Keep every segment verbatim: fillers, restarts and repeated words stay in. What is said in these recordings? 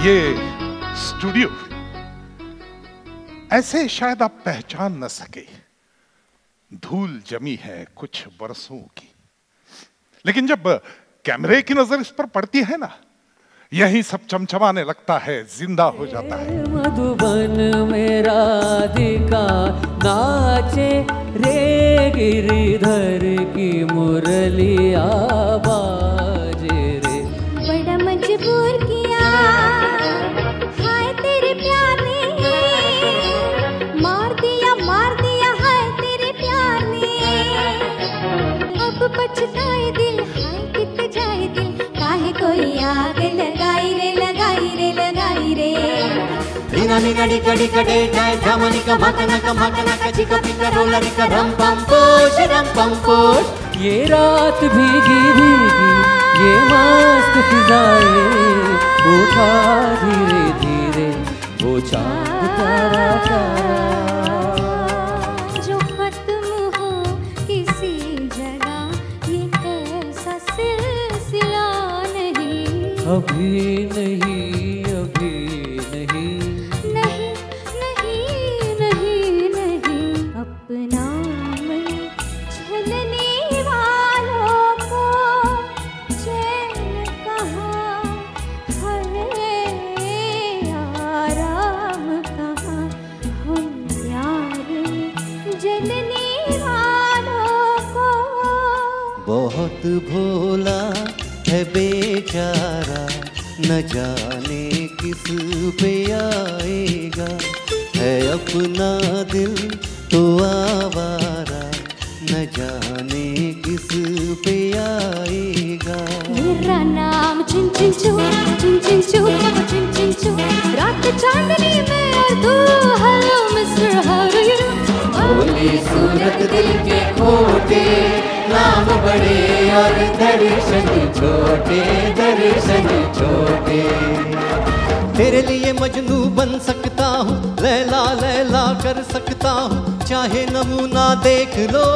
ये स्टूडियो ऐसे शायद आप पहचान न सके, धूल जमी है कुछ बरसों की, लेकिन जब कैमरे की नजर इस पर पड़ती है ना, यही सब चमचमाने लगता है, जिंदा हो जाता है। मधुबन में राधिका नाचे रे, गिरिधर की मुरलिया बाजे रे। बड़ा मजबूर किया हाय तेरे प्यार ने, मार दिया मार दिया हाय तेरे प्यार ने। अब पछताए दिल हाय कित जाए दिल, काहे कोई आग लगाई रे लगाई रे लगाई रे। नीना नीना डिका डिका डे जाए जामनी का भाकना का भाकना का चिका पिका रोलर का रम पम पोश रम पम पोश। ये रात भीगी भीगी ये मस्त फिजाएं, उठा धीरे धीरे वो चांद तारा तारा। जो खत्म हो किसी जगह ये ऐसा सिलसिला नहीं, अभी नहीं अभी नहीं नहीं नहीं नहीं नहीं। अपना मन छलने वालों को चैन कहाँ है, आराम कहाँ, हम प्यार में जलने वालों को। बहुत भोला है बेचारा, न जाने किस पे आएगा, है अपना दिल तो आवारा, न जाने किस पे आएगा। मेरा नाम चिन चिन चू चिन चिन चू चिन चिन चू, रात चांदनी में और तू hello mister how do you do. भोली सूरत दिल के खोटे, नाम बड़े और दर्शन छोटे, दर्शन छोटे। तेरे लिए मजनू बन सकता हूँ, लैला लैला कर सकता हूँ, चाहे नमूना देख लो।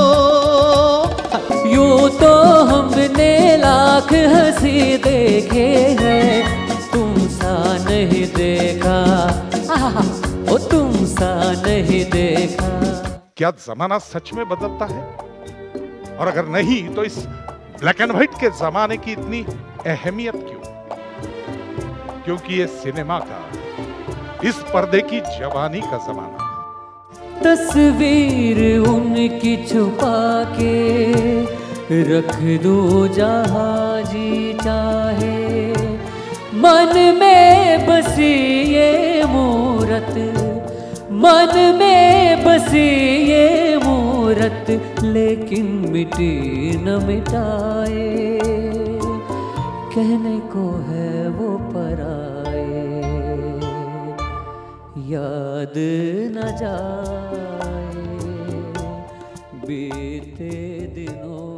यूं तो हमने लाख हंसी देखे हैं, तुम सा नहीं देखा, आहा, ओ तुम सा नहीं देखा। क्या जमाना सच में बदलता है? और अगर नहीं तो इस ब्लैक एंड व्हाइट के जमाने की इतनी अहमियत क्यों? क्योंकि ये सिनेमा का, इस पर्दे की जवानी का जमाना। तस्वीर उनकी छुपा के रख दो जहाँ जी चाहे, मन में बसी ये मूरत, मन में बसी ये मूरत, लेकिन मिटी न मिटाए, कहने को है वो पराए, याद न जाए बीते दिनों